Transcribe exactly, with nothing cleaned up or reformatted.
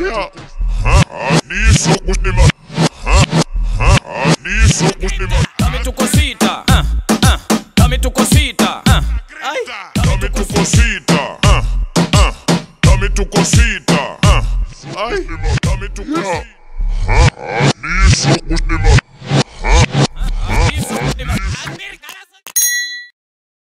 ya. Ha, diso kusema. Ha, ha, diso kusema. Dame tu cosita. Ah, ah. Dame tu cosita. Ah. Ay, dame tu cosita. Ah, ah. Dame tu cosita. Ah. Ay, dame tu cosita.